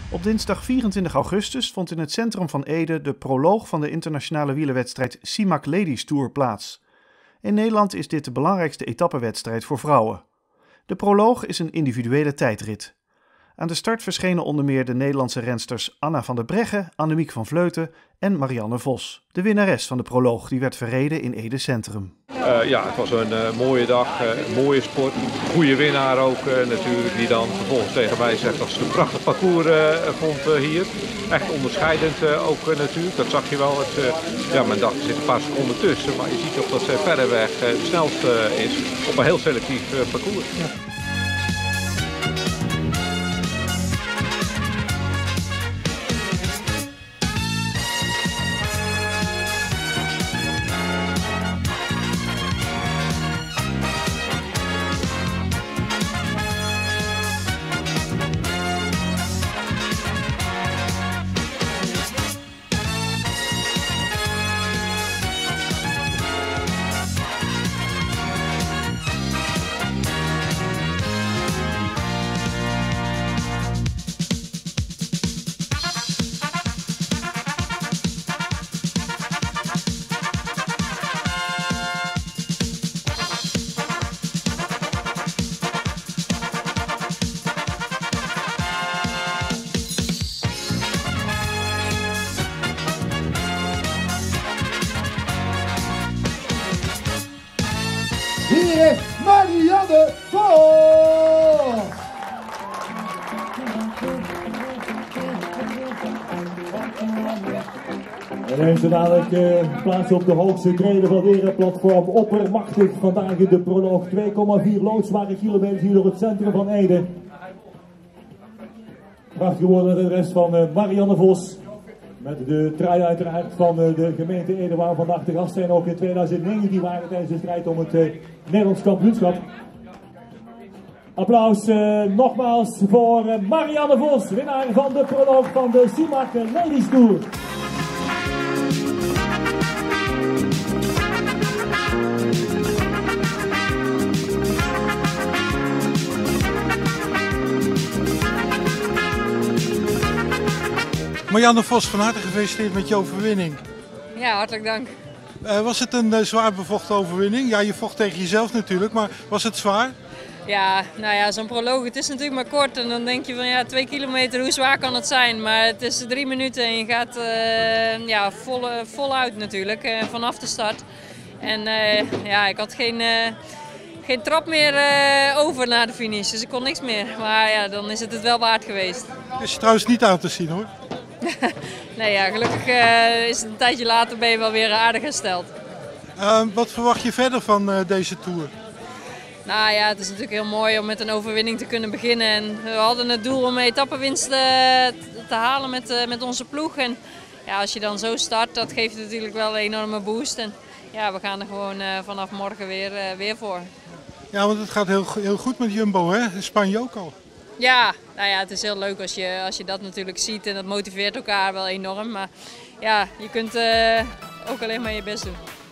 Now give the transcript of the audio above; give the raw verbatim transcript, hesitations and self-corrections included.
Op dinsdag vierentwintig augustus vond in het centrum van Ede de proloog van de internationale wielerwedstrijd CIMAC Ladies Tour plaats. In Nederland is dit de belangrijkste etappenwedstrijd voor vrouwen. De proloog is een individuele tijdrit. Aan de start verschenen onder meer de Nederlandse rensters Anna van der Breggen, Annemiek van Vleuten en Marianne Vos. De winnares van de proloog die werd verreden in Ede Centrum. Uh, ja, het was een uh, mooie dag, uh, een mooie sport. Goede winnaar ook uh, natuurlijk, die dan vervolgens tegen mij zegt dat ze een prachtig parcours uh, vond uh, hier. Echt onderscheidend uh, ook uh, natuurlijk, dat zag je wel. Het, uh, ja, men dacht er zit een paar seconden tussen, maar je ziet toch dat ze verreweg uh, de snelste uh, is op een heel selectief uh, parcours. Ja. Hier is Marianne Vos! En heeft ze dadelijk uh, plaats op de hoogste treden van het ereplatform. Oppermachtig vandaag in de proloog. twee komma vier loodzware kilometers hier door het centrum van Ede. Prachtig geworden de rest van uh, Marianne Vos. Met de trui uiteraard van uh, de gemeente Ede, waar we vandaag de gast zijn. Ook in tweeduizend negentien waren tijdens de strijd om het uh, Nederlands kampioenschap. Applaus uh, nogmaals voor uh, Marianne Vos, winnaar van de proloog van de CIMAC Ladies Tour. Marianne Vos, van harte gefeliciteerd met je overwinning. Ja, hartelijk dank. Uh, was het een uh, zwaar bevochten overwinning? Ja, je vocht tegen jezelf natuurlijk, maar was het zwaar? Ja, nou ja, zo'n proloog, het is natuurlijk maar kort en dan denk je van ja, twee kilometer, hoe zwaar kan het zijn? Maar het is drie minuten en je gaat uh, ja, vol, voluit natuurlijk, uh, vanaf de start. En uh, ja, ik had geen, uh, geen trap meer uh, over na de finish, dus ik kon niks meer. Maar ja, dan is het het wel waard geweest. Is je trouwens niet aan te zien hoor. Nee, ja, gelukkig uh, is het een tijdje later ben je wel weer aardig hersteld. Uh, wat verwacht je verder van uh, deze Tour? Nou ja, het is natuurlijk heel mooi om met een overwinning te kunnen beginnen. En we hadden het doel om etappenwinst te halen met, uh, met onze ploeg. En ja, als je dan zo start, dat geeft natuurlijk wel een enorme boost. En ja, we gaan er gewoon uh, vanaf morgen weer, uh, weer voor. Ja, want het gaat heel, heel goed met Jumbo, hè? In Spanje ook al. Ja, nou ja, het is heel leuk als je, als je dat natuurlijk ziet en dat motiveert elkaar wel enorm. Maar ja, je kunt uh, ook alleen maar je best doen.